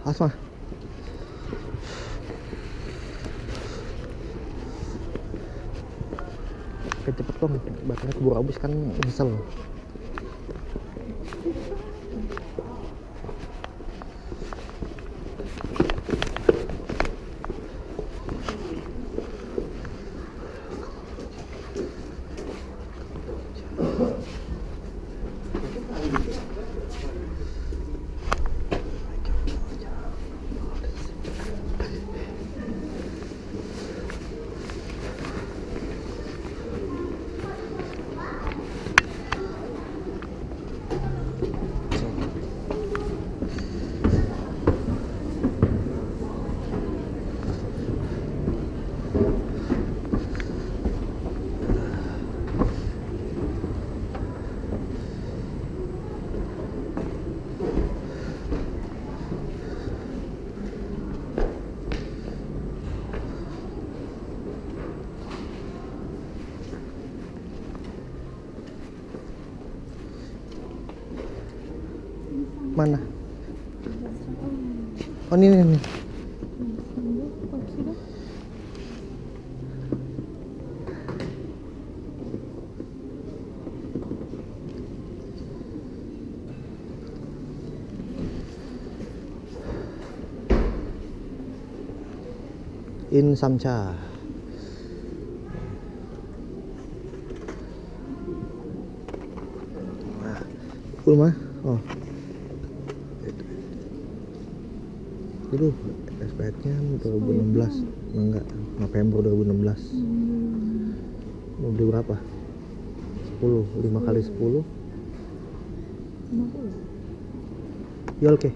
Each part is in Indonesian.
Asma. Oke, cepet dong, baterainya keburu habis kan, nyesel. Mana? Oh, ini. In Samcha. Nah, rumah. Oh. Itu SPT-nya 2016. Enggak, November 2016. Mau beli berapa? 10, 5 kali 10. Ya oke.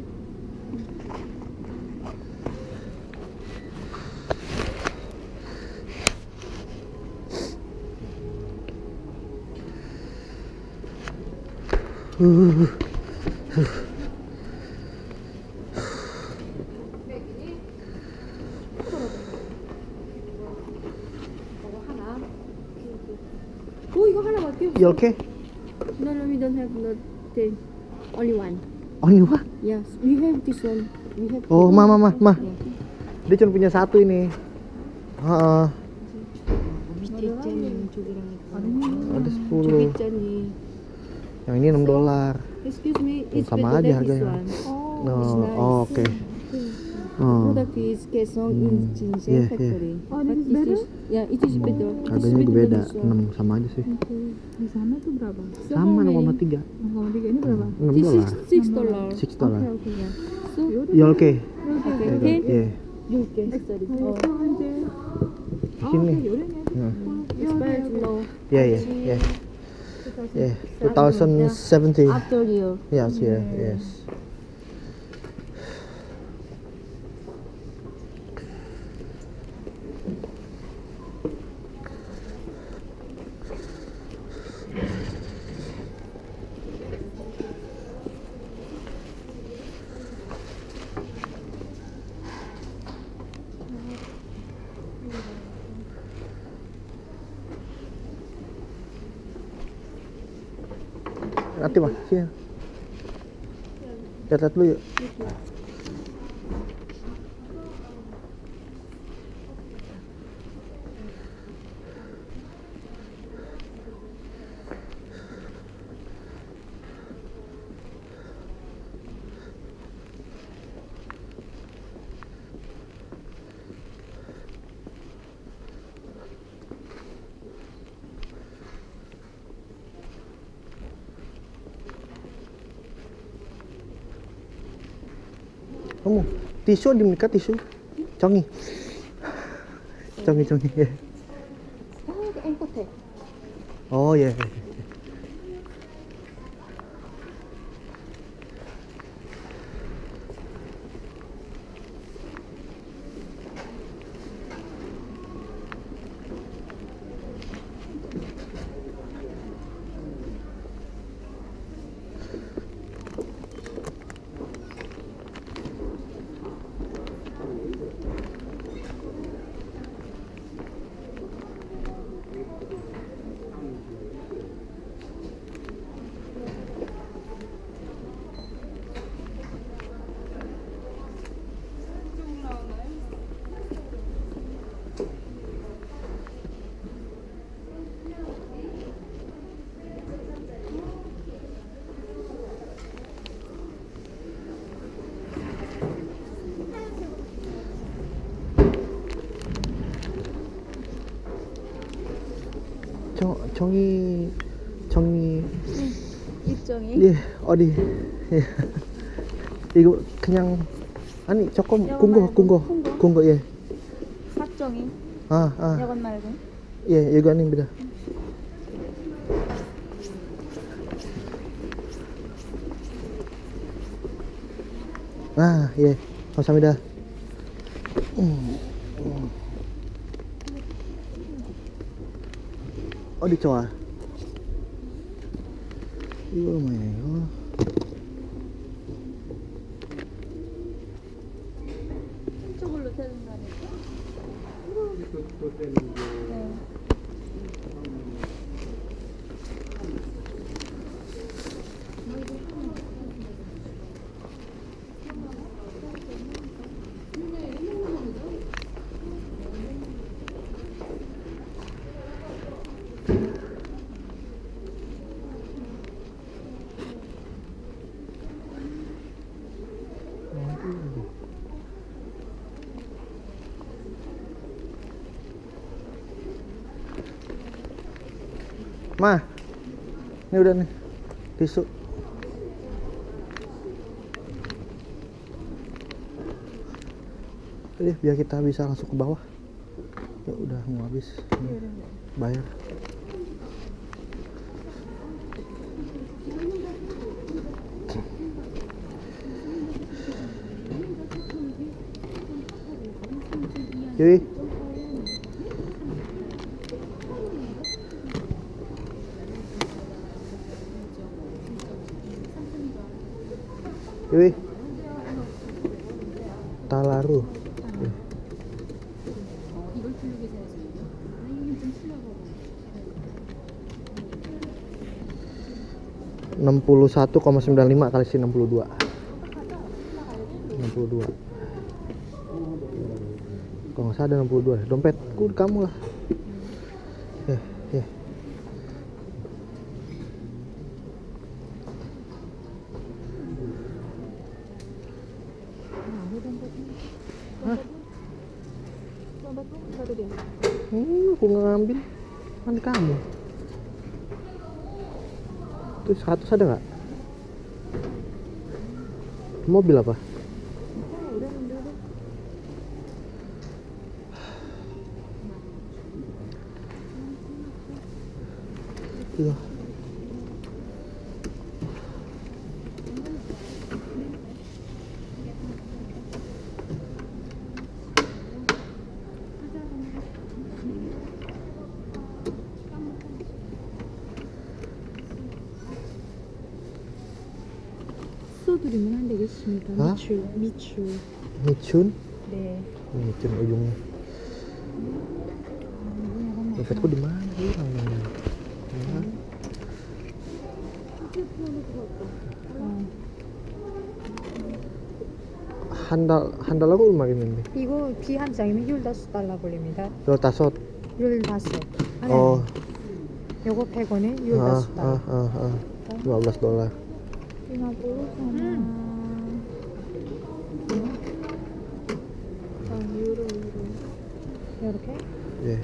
Oh, 이거 하나밖에 없어. You okay? No, we don't have no thing. Only one. Only one? Yes, we have this one. We have. Oh, ma. Yeah. Dia cuma punya satu ini. 밑에 있잖니, 저기랑. Ada 저기 10. 있잖니. Yang ini $6. Excuse me, it's Sama better aja than this harganya. one. No, it's nice. oh, oke. Product is Kaesong in Jinseng Yeah, factory. Oh, But this is it better? is, yeah, it is better. It is Harganya juga better beda, than this one. 6 sama aja sih. Di sana tuh berapa? Sama 0,3. 0,3 ini berapa? This is $6. $6. $6. Okay, yeah. So, You okay? okay, okay. Yeah. You can study. Oh, Di sini. expired low. Yeah. Yeah. 2070. After you. Yes. Nanti mah, sini. Lihat dulu yuk. Kamu tisu di dekat tisu. Congi. Ya. Oh, the ankle. Oh ya. 종이 종이 입종이. 예 어디 예. 이거 그냥 아니 조금 이거 군거 말고 군거 군거? 군거 예. 삭종이. 아 이건 말고. 예 이거 아닙니다. 아 예 감사합니다. 어디 좋아? 이거 뭐예요? 이쪽으로 되는 거 아닐까? 네. Ma, ini udah nih tisu. Jadi biar kita bisa langsung ke bawah. Ya udah mau habis. Bayar. Yui. Yui. Talaru. 이걸 풀리게 해야지. 이게 좀 풀려고. 61,95 kali 62. 62. Kalau nggak salah ada 62. Dompetku di kamu lah. Ya. Baru dia. Aku nggak ngambil. Kan di kamu. Tuh 100 ada nggak? Mobil apa? Iya. 써드리면 안 되겠습니까? 어? 미출. Micun? 네. Micun ujungnya. Dompetku di mana? Hilang ini. Ya. handal aku lumayan ini. 이거 비 한 장이면 15달러 걸립니다. 15. 15. Oh. 요거 100원에 Ah, 15달러. $15. 50 sama 유로. 이렇게? 예.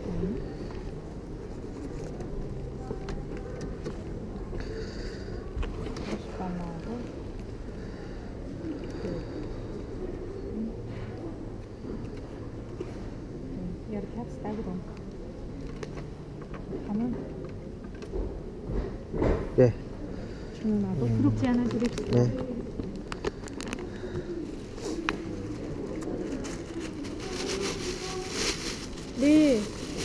이렇게 합시다. 그럼 가면 예. 주문하고 구독지 하나 드립시다. 네. 네.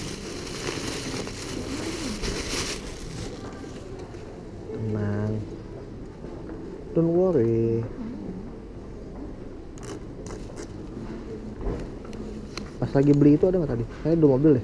Tenang. Don't worry. Pas lagi beli itu ada nggak tadi? Kayaknya 2 mobil deh.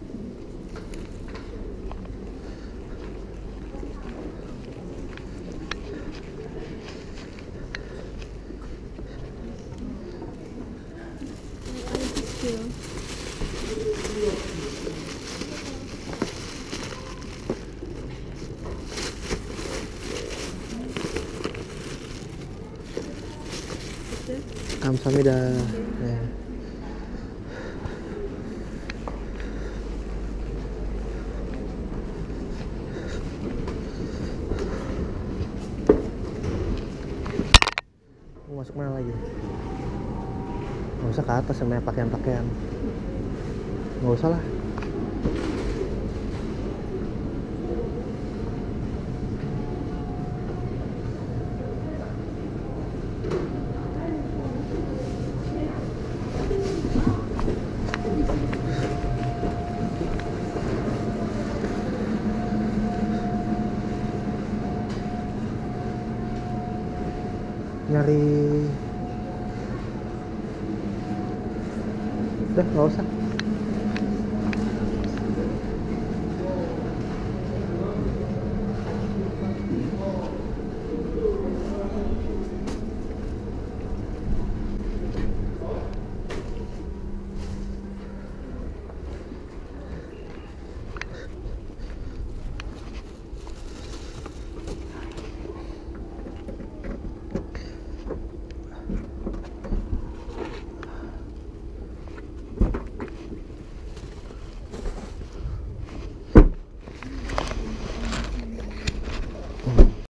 감사합니다. 네. masuk mana lagi? Nggak usah ke atas namanya pakaian-pakaian. Nggak usah lah. Nyari udah nggak usah.